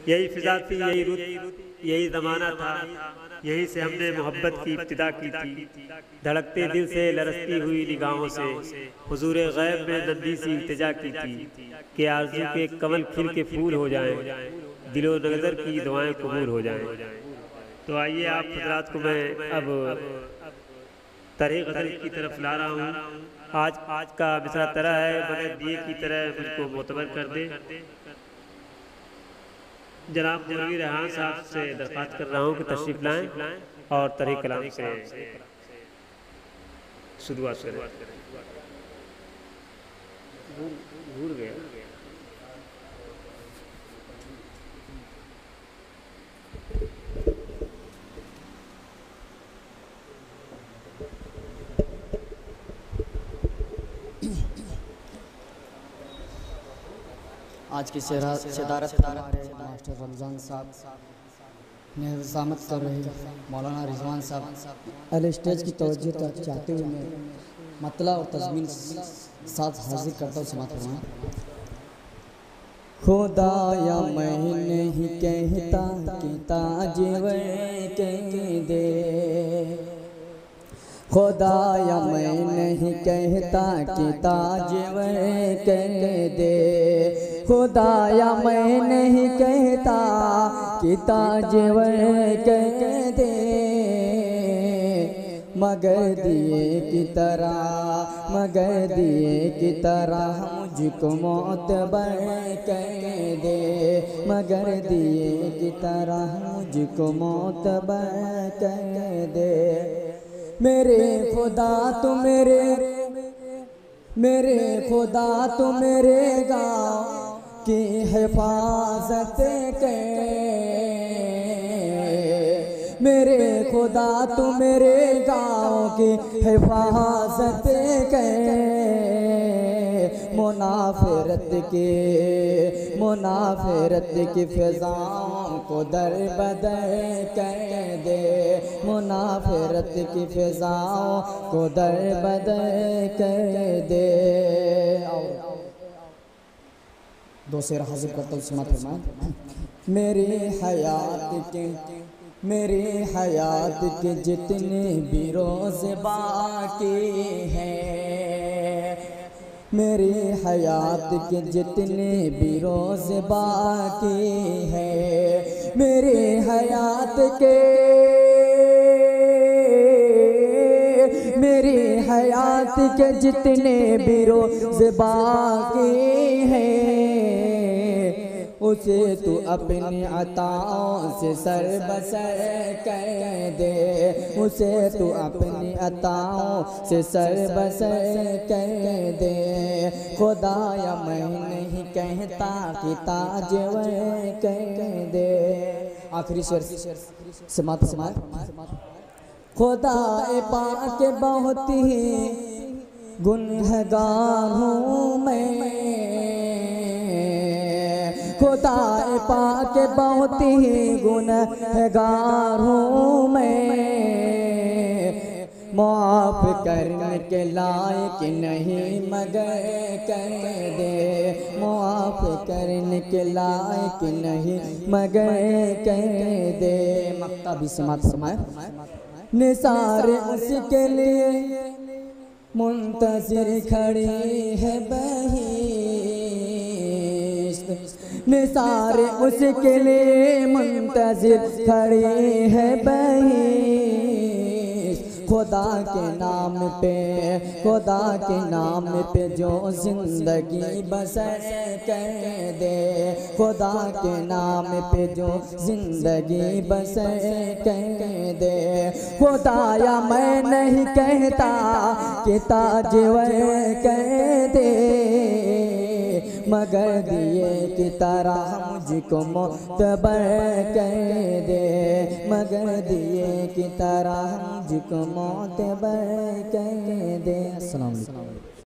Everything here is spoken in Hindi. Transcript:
यही फिजा थी, यही रुत, यही ज़माना था, यहीं से हमने मोहब्बत की इब्तिदा की थी। धड़कते दिल से लरसती हुई निगाहों से हुजूरे गैब में नंदी सी इल्तिजा की थी कि आरज़ू के कमल खिल के फूल हो जाएं, दिलो नज़र की दुआएं कबूल हो जाएं। तो आइए आप हजरात को मैं अब तरह गज़ल की तरफ ला रहा हूँ। आज का मिसरा तरह है, मगर दिए की तरह मुझको मोतबर कर दे। जनाब मौलवी रेहान साहब से दरख्वास्त कर रहा हूँ कि तशरीफ लाएं और तरह कलाम से शुरुआत करें। भूल गया। आज की सदारत हमारे मास्टर रमज़ान साहब ने रज़ामत कर रहे मौलाना रिजवान साहब अल स्टेज की तवज्जो चाहते हुए मैं मतला और तज़मीन साथ हाजिर करता हूँ। समात फरमाएं। खुदाया मैं नहीं कहता कि ताजवर कह दे, खुदाया मैं नहीं कहता कि ताजवर कह दे, खुदाया मैं नहीं कहता कि ताजवर कह दे, मगर दिए की तरह, मगर दिए की तरह मुझको मोतबर कह दे, मगर दिए की तरह मुझको मोतबर कह दे। मेरे खुदा तू मेरे खुदा तू मेरे गाँव की हिफाजत कर, मेरे खुदा तू मेरे गाँव की हिफाजत कर, मुनाफिरत की फिजाओं को दर बदर कर दे, मुनाफिरत की फिजाओं को दर बदर कर दे। दो शेर हाजिर करता हूँ। समात फरमाएं। मेरी हयात के जितने भी रोज़ बाकी हैं, मेरी हयात के जितने भी रोज़ बाकी हैं, मेरी हयात के, मेरी हयात के जितने भी रोज़ बाकी हैं, उसे तू अपनी अताओं से सर बसर कर दे, उसे तू अपनी अताओं से सर बसर कर दे। खुदाया मैं नहीं कहता कि ताजवर कर दे। आखिरी शेर समात समात। खुदा पाक बहुत ही गुनहगार हूँ मैं, खुदा पाक बहुत ही गुनहगार हूँ मैं, माफ़ करने के लायक नहीं मगर कर दे, माफ़ करने के लायक नहीं मगर कर दे। मक्ता भी समात फरमाए। निसार उसके लिए मुंतज़िर खड़ी है बहिश्त, निसार उसके लिए मुंतज़िर खड़ी है बहिश्त। खुदा के नाम पे, खुदा के नाम पे जो जिंदगी बसर कर दे, खुदा के नाम पे जो जिंदगी बसर कर दे। खुदाया मैं नहीं कहता कि ताजवर कह दे, मगर दिए की तरह मुझको मोतबर कर दे, मगर दिए की तरह मुझको मोतबर कर दे। अस्सलाम वालेकुम।